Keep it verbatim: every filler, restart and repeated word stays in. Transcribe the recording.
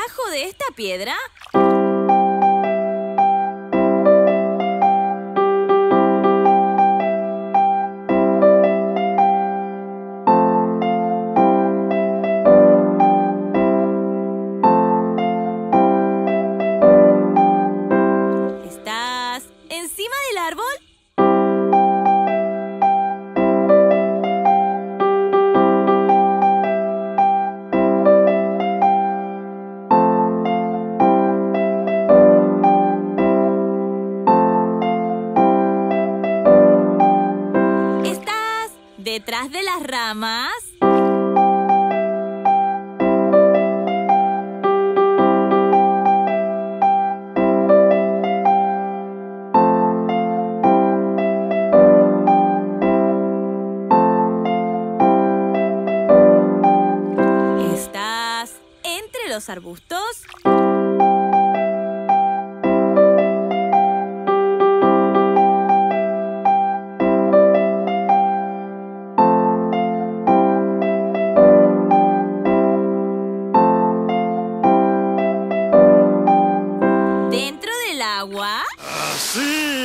debajo de esta piedra? ¿Estás encima del árbol? ¿Estás detrás de las ramas? ¿Estás entre los arbustos? ¿Dentro del agua? ¡Sí!